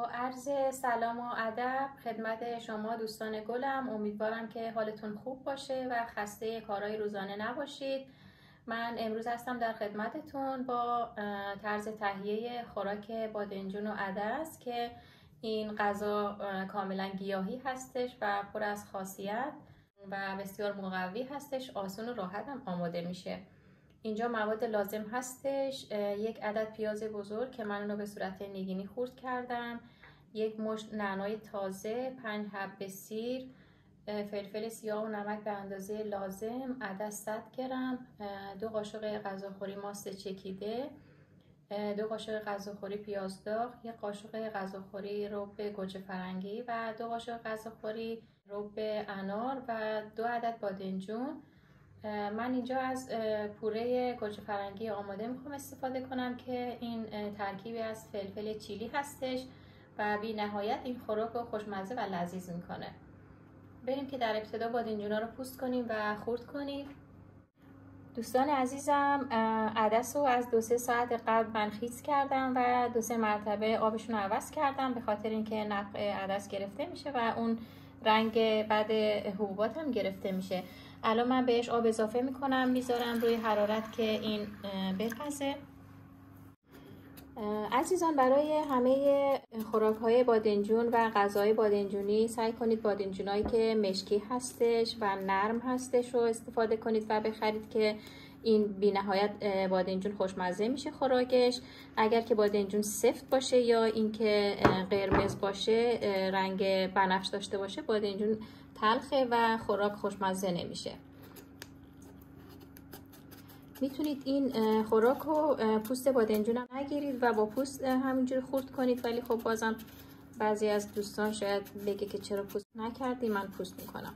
با عرض سلام و ادب خدمت شما دوستان گلم. امیدوارم که حالتون خوب باشه و خسته کارهای روزانه نباشید. من امروز هستم در خدمتتون با طرز تهیه خوراک بادمجون و عدس که این غذا کاملا گیاهی هستش و پر از خاصیت و بسیار مقوی هستش. آسون و راحت هم آماده میشه. اینجا مواد لازم هستش: یک عدد پیاز بزرگ که من اونو به صورت نگینی خورد کردم، یک مشت نعنای تازه، 5 حبه سیر، فلفل سیاه و نمک به اندازه لازم، عدس 100 گرم، 2 قاشق غذاخوری ماست چکیده، 2 قاشق غذاخوری پیاز داغ، 1 قاشق غذاخوری رب گوجه فرنگی و 2 قاشق غذاخوری رب انار و 2 عدد بادمجون. من اینجا از پوره گوجه فرنگی آماده میخوام استفاده کنم که این ترکیبی از فلفل چیلی هستش و بی نهایت این خوراک رو خوشمزه و لذیذ میکنه. بریم که در ابتدا بادمجونا رو پوست کنیم و خرد کنیم. دوستان عزیزم، عدس رو از 2-3 ساعت قبل من خیس کردم و 2-3 مرتبه آبشون رو عوض کردم به خاطر اینکه نفع عدس گرفته میشه و اون رنگ بعد حبوبات هم گرفته میشه. الان من بهش آب اضافه میکنم، میذارم روی حرارت که این بپزه. عزیزان، برای همه خوراک‌های بادمجون و غذای بادمجونی سعی کنید بادمجونایی که مشکی هستش و نرم هستش رو استفاده کنید و بخرید که این بی نهایت بادمجون خوشمزه میشه خوراکش. اگر که بادمجون سفت باشه یا اینکه قرمز باشه، رنگ بنفش داشته باشه، بادمجون تلخه و خوراک خوشمزه نمیشه. میتونید این خوراک رو پوست بادمجون هم نگیرید و با پوست همینجوری خورد کنید، ولی خب بازم بعضی از دوستان شاید بگه که چرا پوست نکردی. من پوست میکنم.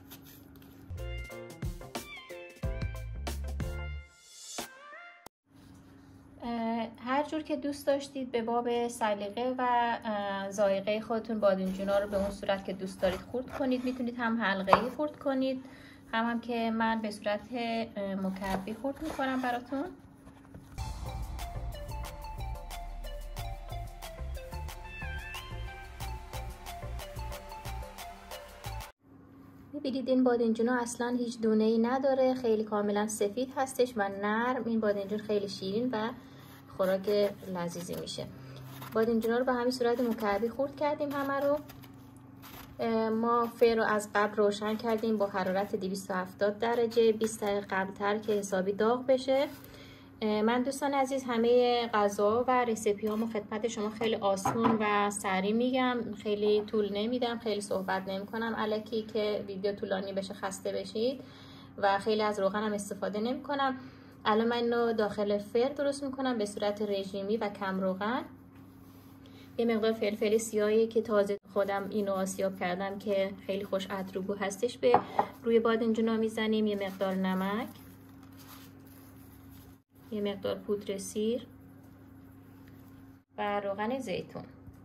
هر جور که دوست داشتید به باب سلیقه و ذائقه خودتون بادمجونا رو به اون صورت که دوست دارید خرد کنید. میتونید هم حلقه‌ای خرد کنید، هم که من به صورت مکعبی خرد میکنم براتون. میبینید این بادمجونا اصلا هیچ دونه ای نداره، خیلی کاملا سفید هستش و نرم. این بادمجون خیلی شیرین و خوراک لذیذی میشه. بادمجونا رو به همین صورت مکعبی خرد کردیم همه رو. ما فر رو از قبل روشن کردیم با حرارت 270 درجه 20 دقیقه قبلتر که حسابی داغ بشه. من دوستان عزیز همه غذا و رسیپی هامو خدمت شما خیلی آسون و سریع میگم، خیلی طول نمیدم، خیلی صحبت نمی کنم الکی که ویدیو طولانی بشه خسته بشید و خیلی از روغن هم استفاده نمی کنم. الان من اینو داخل فر درست میکنم به صورت رژیمی و کم روغن. یه مقدار فلفل سیاهی که تازه خودم اینو آسیاب کردم که خیلی خوش عطر و بو هستش به روی بادمجونا میزنیم. یه مقدار نمک، یه مقدار پودر سیر و روغن زیتون.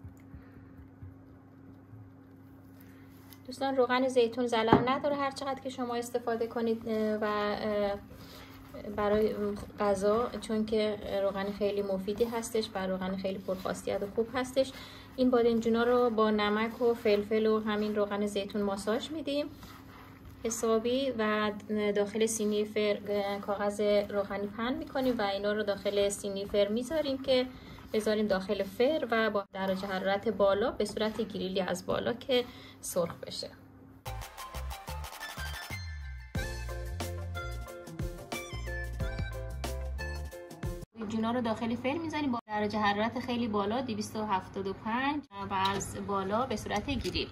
دوستان روغن زیتون ضرر نداره هر چقدر که شما استفاده کنید و برای غذا، چون که روغن خیلی مفیدی هستش و روغن خیلی پرخاصیت و خوب هستش. این بادمجونا رو با نمک و فلفل و همین روغن زیتون ماساژ میدیم حسابی و داخل سینی فر کاغذ روغنی پهن میکنیم و اینا رو داخل سینی فر میذاریم که بذاریم داخل فر و با درجه حرارت بالا به صورت گریلی از بالا که سرخ بشه. بادمجونا رو داخل فر میزنیم با درجه حرارت خیلی بالا 275 و از بالا به صورت گریل.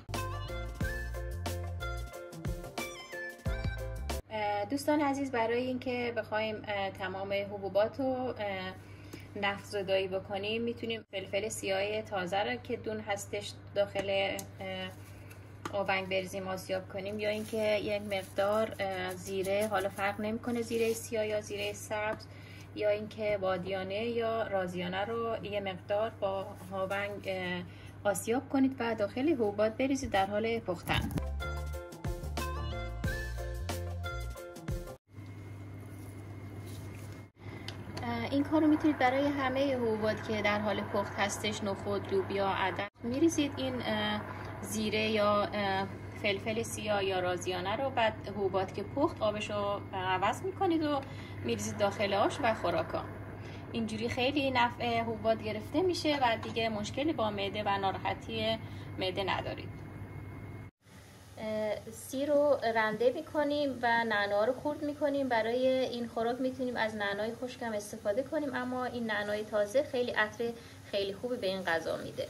دوستان عزیز، برای اینکه بخوایم تمام حبوبات رو نفت زدایی بکنیم میتونیم فلفل سیاه تازه رو که دون هستش داخل آونگ بریزیم آسیاب کنیم، یا اینکه یک مقدار زیره، حالا فرق نمیکنه زیره سیاه یا زیره سبز، یا اینکه بادیانه یا رازیانه رو یه مقدار با آونگ آسیاب کنید و داخل حبوبات بریزید در حال پختن. این کار رو میتونید برای همه حبوبات که در حال پخت هستش، نخود، لوبیا، عدس میریزید این زیره یا فلفل سیاه یا رازیانه رو، بعد حبوبات که پخت آبش رو عوض میکنید و میریزید داخل آش و خوراکا. اینجوری خیلی نفع حبوبات گرفته میشه و دیگه مشکلی با معده و ناراحتی معده ندارید. سی رو رنده میکنیم و نعنا رو خورد میکنیم. برای این خوراک میتونیم از نعنای خشکم استفاده کنیم، اما این نعنای تازه خیلی عطر خیلی خوبی به این غذا میده.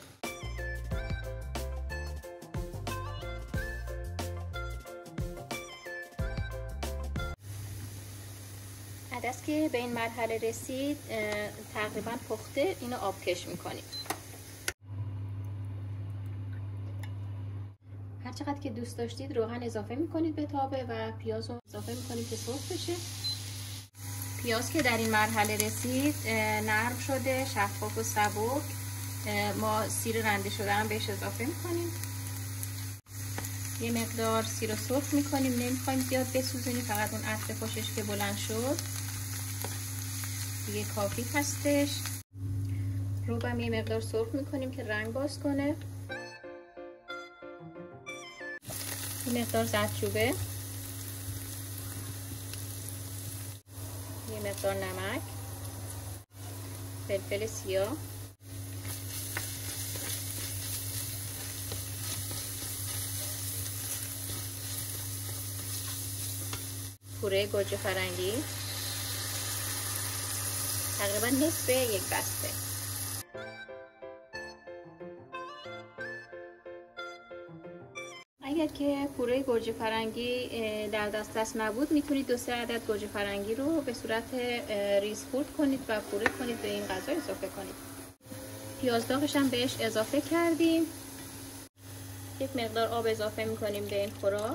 عدس که به این مرحله رسید تقریبا پخته، اینو آبکش میکنیم. هر چقدر که دوست داشتید روغن اضافه میکنید به تابه و پیاز رو اضافه میکنید که سرخ بشه. پیاز که در این مرحله رسید نرم شده، شفاف و سبک، ما سیر رنده شده هم بهش اضافه میکنیم. یه مقدار سیر رو سرخ میکنیم، نمیخوایم زیاد بسوزونیم، فقط اون عطر خوشش که بلند شد دیگه کافی هستش. روبم یه مقدار سرخ میکنیم که رنگ باز کنه. یه مقدار زردچوبه، یه مقدار نمک، فلفل سیاه، پوره گوجه فرنگی، تقریبا نصف یک بسته. اگر که پوره گوجه فرنگی در دسترس نبود میتونید 2-3 عدد گوجه فرنگی رو به صورت ریز خورد کنید و پوره کنید به این غذا اضافه کنید. پیاز داغش هم بهش اضافه کردیم. یک مقدار آب اضافه میکنیم به این خوراک.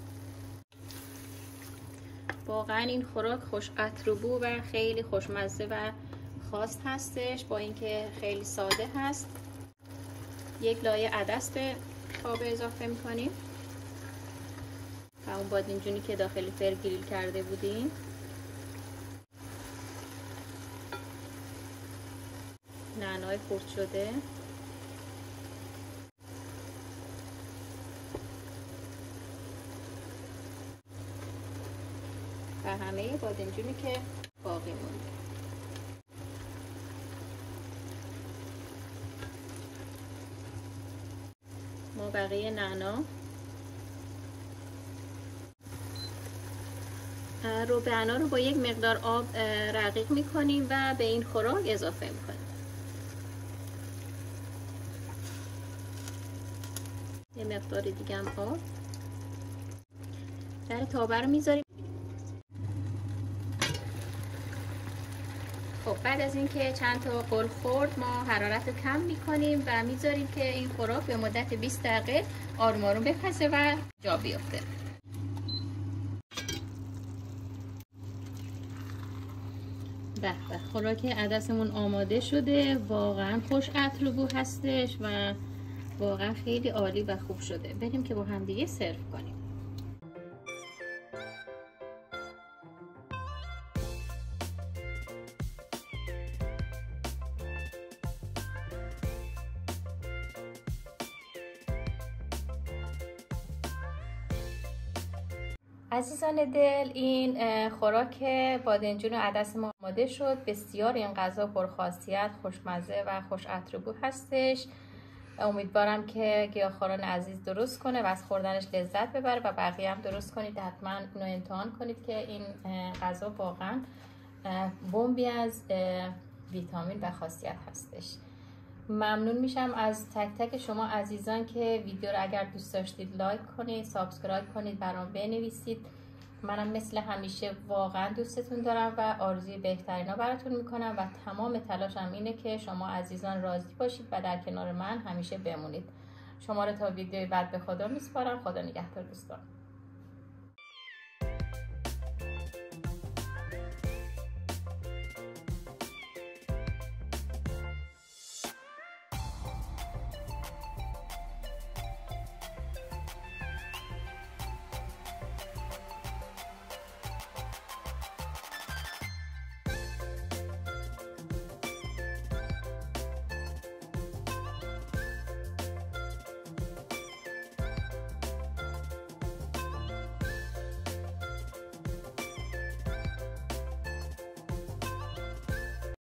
واقعا این خوراک خوش عطر و بو و خیلی خوشمزه و خاص هستش، با اینکه خیلی ساده هست. یک لایه عدس به تابه اضافه میکنیم و اون بادمجونی که داخل فر گریل کرده بودیم. نعنای خرد شده، و همه بادمجونی که باقی مونده. ما بقیه نعنا رو با یک مقدار آب رقیق میکنیم و به این خوراک اضافه میکنیم. یه مقدار دیگه هم آب. در تابه رو میذاریم. خب بعد از اینکه چند تا قل خورد ما حرارت رو کم میکنیم و میذاریم که این خوراک به مدت 20 دقیقه آروم آروم بپزه و جا بیفته. به به، خوراک عدسمون آماده شده. واقعا خوش عطر و بو هستش و واقعا خیلی عالی و خوب شده. بریم که با هم دیگه سرو کنیم. عزیزان دل، این خوراک بادمجون و عدس ما آماده شد. بسیار این غذا پرخاصیت، خوشمزه و خوش عطر و بو هستش. امیدوارم که گیاهخواران عزیز درست کنه و از خوردنش لذت ببره و بقیه هم درست کنید. حتما اینو امتحان کنید که این غذا واقعا بمبی از ویتامین و خاصیت هستش. ممنون میشم از تک تک شما عزیزان که ویدیو رو اگر دوست داشتید لایک کنید، سابسکرایب کنید، برام بنویسید. منم مثل همیشه واقعا دوستتون دارم و آرزوی بهترینا براتون میکنم و تمام تلاشم اینه که شما عزیزان راضی باشید و در کنار من همیشه بمونید. شما رو تا ویدیوی بعد به خدا میسپارم. خدا نگهدار دوستان.